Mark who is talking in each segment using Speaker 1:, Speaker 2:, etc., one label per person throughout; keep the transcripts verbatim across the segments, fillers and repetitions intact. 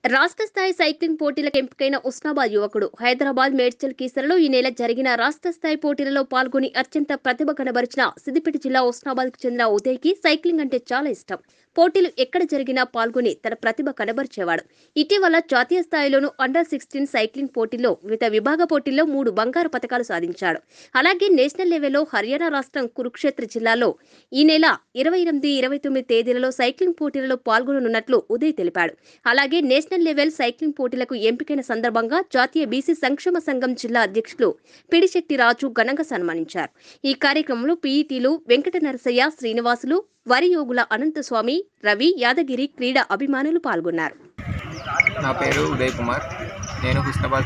Speaker 1: రాష్ట్ర స్థాయి సైక్లింగ్ పోటీలకు ఎంపికైన ఉస్నాబాద్ యువకుడు హైదరాబాద్ మేడ్చల్ కీసరలో ఈ నెల జరిగిన రాష్ట్ర స్థాయి పోటీలలో పాల్గొని అత్యంత ప్రతిభ కనబరిచిన సిద్దిపేట జిల్లా ఉస్నాబాద్ కు చెందిన ఉదయ్ కి సైక్లింగ్ అంటే చాలా ఇష్టం. పోటీలు ఎక్కడ జరిగినా పాల్గొని తన ప్రతిభ కనబరిచేవాడు. ఇటీవల జాతీయ స్థాయిలోనూ అండర్ సిక్స్టీన్ సైక్లింగ్ పోటీల్లో వివిధ విభాగ పోటీల్లో మూడు బంగారు పతకాలు సాధించాడు. అలాగే నేషనల్ లెవెల్లో హర్యానా రాష్ట్రం కురుక్షేత్ర జిల్లాలో ఈ నెల ఇరవై ఎనిమిది ఇరవై తొమ్మిది తేదీలలో సైక్లింగ్ పోటీలలో పాల్గొననున్నట్లు ఉదయ్ తెలిపాడు. అలాగే నేషనల్ లెవెల్ సైక్లింగ్ పోటీలకు ఎంపికైన సందర్భంగా జాతీయ బీసీ సంక్షేమ సంఘం జిల్లా అధ్యక్షులు పిడిశెట్టి రాజు ఘనంగా సన్మానించారు. ఈ కార్యక్రమంలో పీఈటీలు వెంకట నరసయ్య, శ్రీనివాసులు, వరియోగుల అనంతస్వామి, రవి, యాదగిరి క్రీడా అభిమానులు పాల్గొన్నారు.
Speaker 2: నా పేరు ఉదయ్ కుమార్. నేను హుస్నాబాద్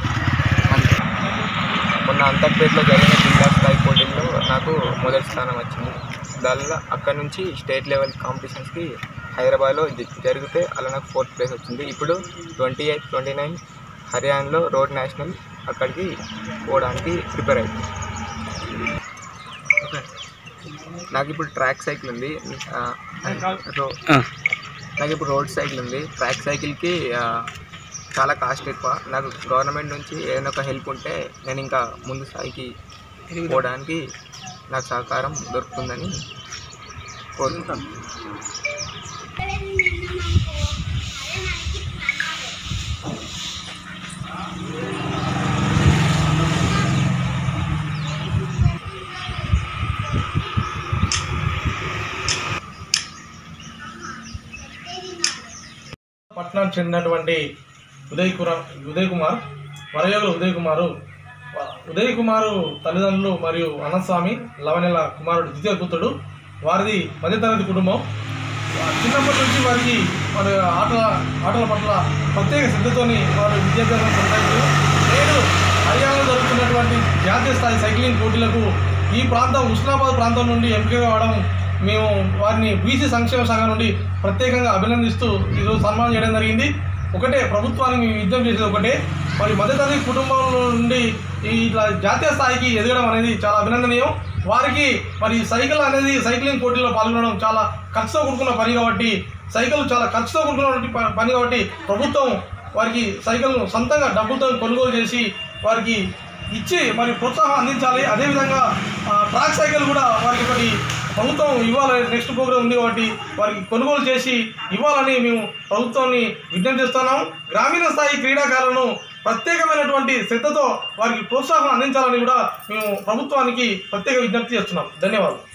Speaker 2: మొన్న అంతర్పేటలో జరిగిన జిల్లా స్థాయి పోటీల్లో నాకు మొదటి స్థానం వచ్చింది. దానిలో అక్కడి నుంచి స్టేట్ లెవెల్ కాంపిటీషన్స్కి హైదరాబాద్లో జరిగితే అలా నాకు ఫోర్త్ ప్లేస్ వచ్చింది. ఇప్పుడు ట్వంటీ ఎయిట్ ట్వంటీ నైన్ హర్యానాలో రోడ్ నేషనల్ అక్కడికి పోవడానికి ప్రిపేర్ అవుతుంది. నాకు ఇప్పుడు ట్రాక్ సైకిల్ ఉంది, నాకు ఇప్పుడు రోడ్ సైకిల్ ఉంది. ట్రాక్ సైకిల్కి చాలా కాస్ట్ ఎక్కువ. నాకు గవర్నమెంట్ నుంచి ఏదైనా ఒక హెల్ప్ ఉంటే నేను ఇంకా ముందు స్థాయికి పోవడానికి నాకు సహకారం దొరుకుతుందని కోరుకుంటాను.
Speaker 3: పట్నం చెందినటువంటి ఉదయ్ కుమార్ ఉదయ్ కుమార్ వరయోగుల ఉదయ్ కుమారు ఉదయ్ కుమారు తల్లిదండ్రులు మరియు అనంతస్వామి లవణెల కుమారుడు ద్వితీయ పుత్రుడు. వారిది మధ్యతరగతి కుటుంబం. చిన్నప్పటి నుంచి వారికి వారి ఆటల ఆటల పట్ల ప్రత్యేక శ్రద్ధతోని వారు విద్యాభ్యాసం కొనసాగించారు. నేడు హర్యానాలో జరుగుతున్నటువంటి జాతీయ స్థాయి సైక్లింగ్ పోటీలకు ఈ ప్రాంతం ఉస్నాబాద్ ప్రాంతం నుండి ఎంపిక కావడం మేము వారిని బీసీ సంక్షేమ సంఘం నుండి ప్రత్యేకంగా అభినందిస్తూ ఈరోజు సన్మానం చేయడం జరిగింది. ఒకటే ప్రభుత్వానికి మేము యుద్ధం చేసేది ఒకటే, మరి మధ్యతరగతి కుటుంబంలో నుండి ఇట్లా జాతీయ స్థాయికి ఎదగడం అనేది చాలా అభినందనీయం. వారికి మరి సైకిల్ అనేది సైక్లింగ్ పోటీలో పాల్గొనడం చాలా ఖర్చుతో కూడుకున్న పని కాబట్టి సైకిల్ చాలా ఖర్చుతో కూడుకున్న పని కాబట్టి ప్రభుత్వం వారికి సైకిల్ను సొంతంగా డబ్బులతో కొనుగోలు చేసి వారికి ఇచ్చి మరి ప్రోత్సాహం అందించాలి. అదేవిధంగా ట్రాక్ సైకిల్ కూడా వారికి ఒకటి ప్రభుత్వం ఇవ్వాలని నెక్స్ట్ ప్రోగ్రామ్ ఉంది కాబట్టి వారికి కొనుగోలు చేసి ఇవ్వాలని మేము ప్రభుత్వాన్ని విజ్ఞప్తి చేస్తున్నాం. గ్రామీణ స్థాయి క్రీడాకారులను ప్రత్యేకమైనటువంటి శ్రద్ధతో వారికి ప్రోత్సాహం అందించాలని కూడా మేము ప్రభుత్వానికి ప్రత్యేక విజ్ఞప్తి చేస్తున్నాం. ధన్యవాదాలు.